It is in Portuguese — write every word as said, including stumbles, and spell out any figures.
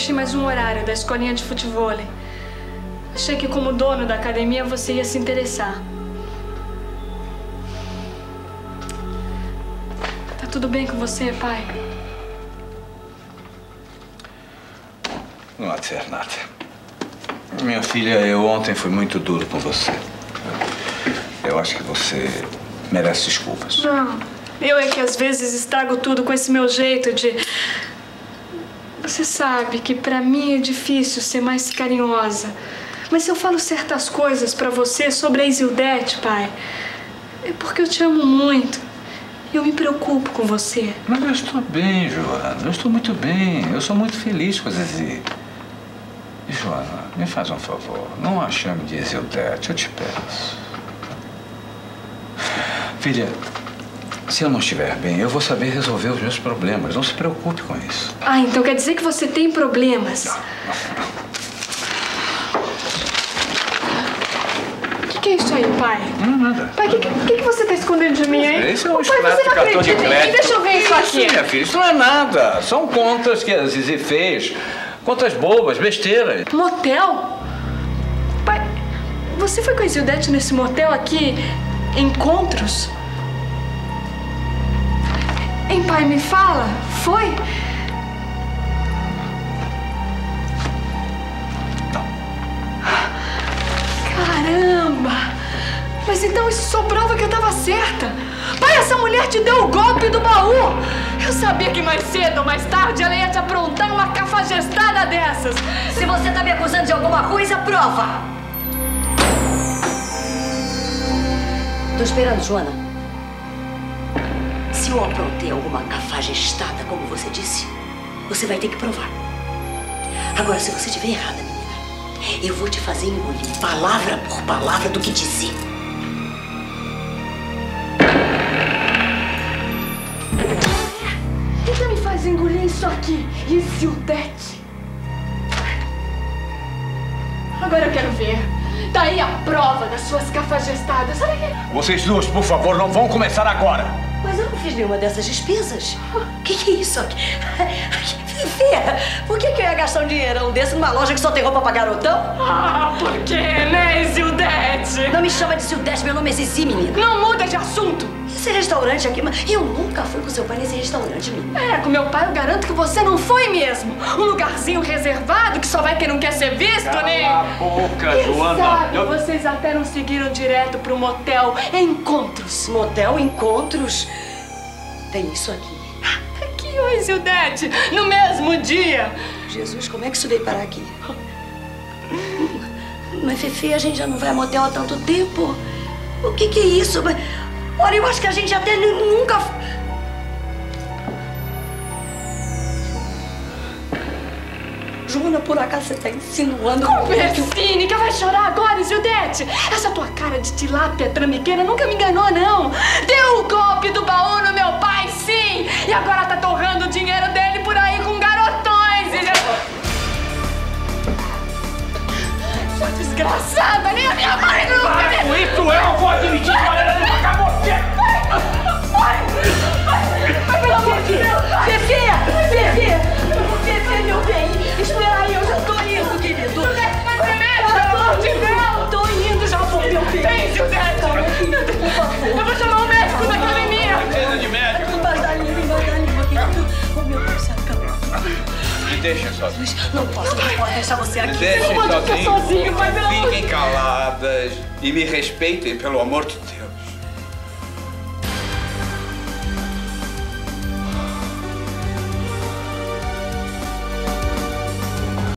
preenchi mais um horário da escolinha de futevôlei. Achei que como dono da academia você ia se interessar. Tá tudo bem com você, pai? Não há de ser nada. Minha filha, eu ontem fui muito duro com você. Eu acho que você merece desculpas. Não, eu é que às vezes estrago tudo com esse meu jeito de... Você sabe que pra mim é difícil ser mais carinhosa. Mas se eu falo certas coisas pra você sobre a Isildete, pai, é porque eu te amo muito. E eu me preocupo com você. Mas eu estou bem, Joana. Eu estou muito bem. Eu sou muito feliz com a Zizi. E, Joana, me faz um favor. Não a chame de Isildete, eu te peço. Filha, se eu não estiver bem, eu vou saber resolver os meus problemas. Não se preocupe com isso. Ah, então quer dizer que você tem problemas? Não, não. O que é isso aí, pai? Não, nada. Pai, o que, que, que você tá escondendo de mim, hein? Esse é um pai, extrato de cartão de crédito. Deixa eu ver isso aqui. Isso, minha filha, isso não é nada. São contas que a Zizi fez. Contas bobas, besteiras. Motel? Pai, você foi com a Isildete nesse motel aqui, Encontros? Hein, pai, me fala. Foi? Não. Caramba! Mas então isso só prova que eu tava certa. Pai, essa mulher te deu o golpe do baú. Eu sabia que mais cedo ou mais tarde ela ia te aprontar uma cafajestada dessas. Se você tá me acusando de alguma coisa, prova! Tô esperando, Joana. Se eu aprontei alguma cafajestada, como você disse, você vai ter que provar. Agora, se você estiver errada, menina, eu vou te fazer engolir palavra por palavra do que disse. Então me faz engolir isso aqui, Isildete. Agora eu quero ver. Daí a prova das suas cafajestadas. Olha aqui. Vocês duas, por favor, não vão começar agora. Mas eu não fiz nenhuma dessas despesas. O que, que é isso aqui? Fê, por que, que eu ia gastar um dinheirão desse numa loja que só tem roupa pra garotão? Ah, por quê, né, Isildete? Não me chama de Isildete, meu nome é Zizi, menina. Não muda de assunto. Esse restaurante aqui, mas eu nunca fui com seu pai nesse restaurante, menina. É, com meu pai eu garanto que você não foi mesmo. Um lugarzinho reservado que só vai quem não quer ser visto, Cala né? a boca, Quem Joana. sabe Eu... vocês até não seguiram direto pro motel Encontros. Motel Encontros? Tem isso aqui. Aqui, ô Isildete, no mesmo dia. Jesus, como é que isso veio parar aqui? Mas, Fefe, a gente já não vai a motel há tanto tempo. O que que é isso? Olha, eu acho que a gente até nunca... Joana, por acaso você tá insinuando... Conversinica, vai chorar agora, Isildete? Essa tua cara de tilápia trambiqueira nunca me enganou, não. Deu o golpe do baú no meu pai, sim. E agora tá torrando o dinheiro dele por aí com garotões. Ele... Sua desgraçada, nem a minha mãe nunca me... Com isso eu não vou admitir que olha pra cá você! Pai! Pai, pelo amor de Deus! Fefe! Fefe! Fefe, meu bem! Espera aí, eu já tô indo, querido! Vai ser médico, pelo amor de Deus! Tô indo, já vou, meu bem! Vem, Isildete! Calma, querido, por favor! Eu vou chamar o médico da academia! Precisa de médico. Embaixo da língua, embaixo da língua, querido! Oh, meu Deus, se acalma! Me deixem sozinho. Não posso, não posso deixar você Me aqui! deixem pode ficar sozinho. sozinho, pai, pelo amor de Fiquem caladas e me respeitem, pelo amor de Deus.